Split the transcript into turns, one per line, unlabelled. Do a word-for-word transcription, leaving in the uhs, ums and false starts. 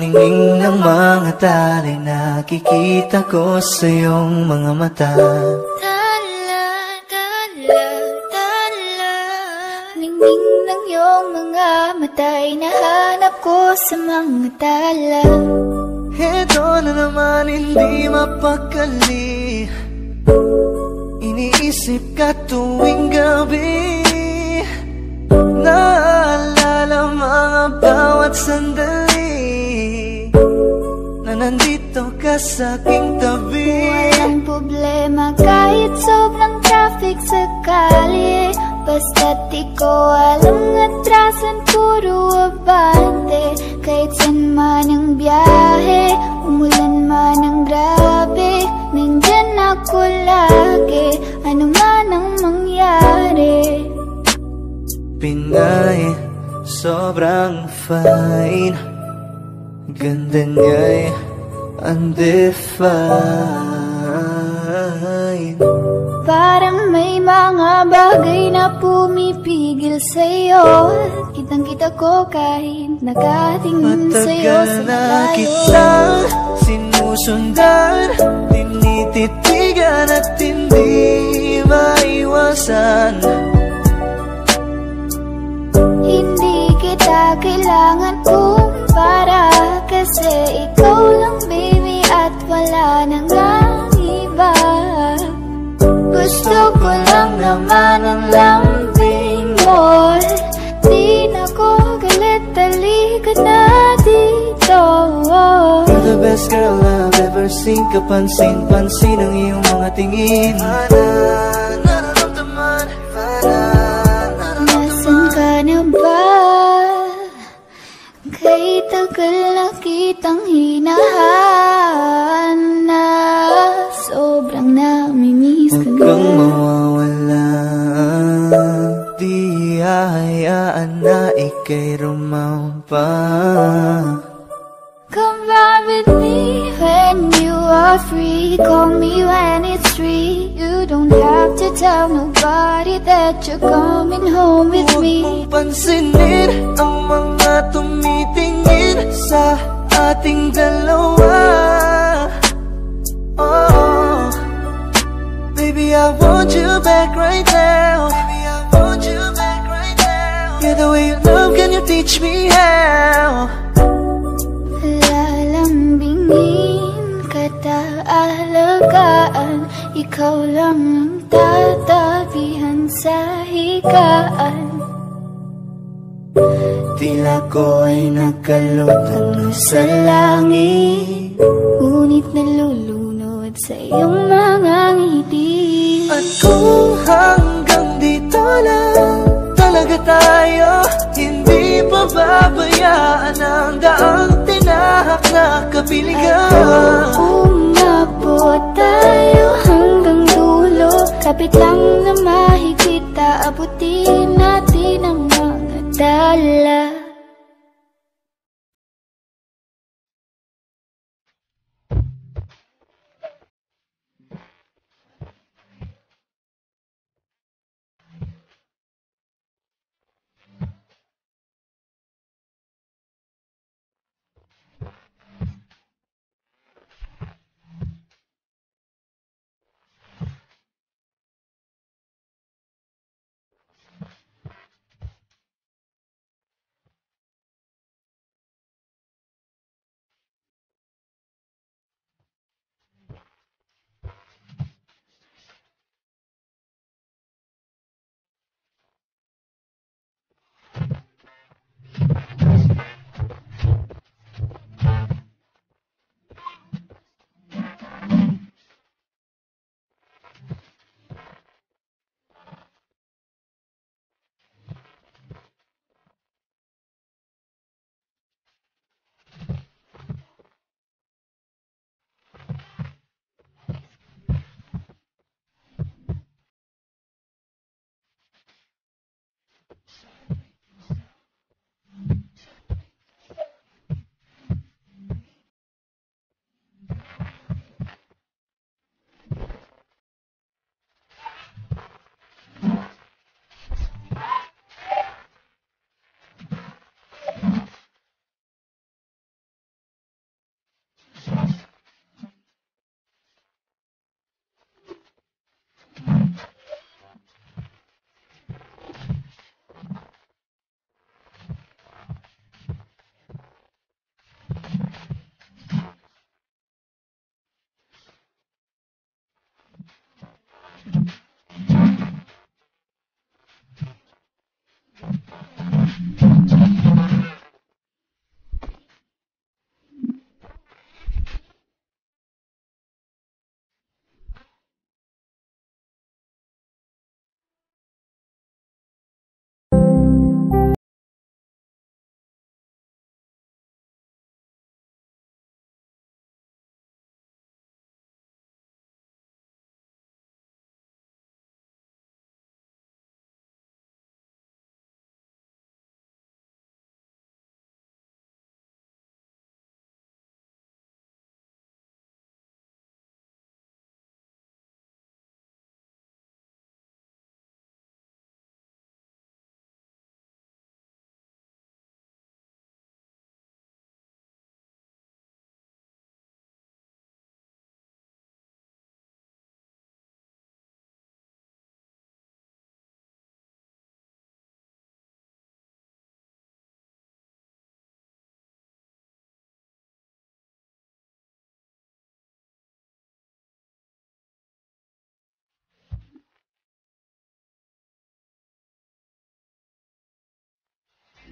ningning ng mga talay, nakikita ko sa iyong mga mata.
Tala, tala, tala, ningning ng iyong mga mata'y nahanap ko sa mga tala.
Heto na naman, hindi mapakali, iniisip ka tuwing gabi. Naalala mga bawat sandali na nandito ka sa aking tabi.
Walang problema kahit sobrang traffic sa kali, basta't ikaw alam atrasan puro abante. Kahit san man ang biyahe, umulan man ang grabe, nandyan ako lagi, ano man ang mangyari.
Pinay, sobrang fine, ganda niya'y undefined.
Parang may mga bagay na pumipigil sa'yo, kitang-kita ko kahit nakatingin sa'yo sa
Matagal na
malayo.
kitang sinusundan, tinititigan at hindi maiwasan.
Hindi kita kailangan kumpara, kasi ikaw lang baby at wala nang ang iba. Gusto ko lang naman ang lambing mo, di na ko galit, halika na dito.
You're the best girl I've ever seen, kapansin-pansin ang iyong mga tingin. Nararamdaman,
Nasaan ka na ba? Kay tagal na kitang hinahanap, sobrang namimiss ka
huwag
na.
kang mawawala, di hahayaan na ika'y rumampa.
Come back with me when you are free, call me when it's free. You don't have to tell nobody that you're coming home with me.
Huwag mong pansinin ang mga tumitingin sa ating dalawa. Oh, baby, I want you back right now. Baby, I want you back right now. Yeah, the way you love, can you teach me how?
Lalambingin kita, alagaan, ikaw lang ang tatabihan sa higaan.
Tila ko ay nakalutang sa langit,
ngunit nalulunod sa iyong mga ngiti.
at kung hanggang dito lang talaga tayo, hindi pa babayaan ang daang tinahak na kapiligan.
Umabot tayo hanggang dulo, kapit lang na mahigpit.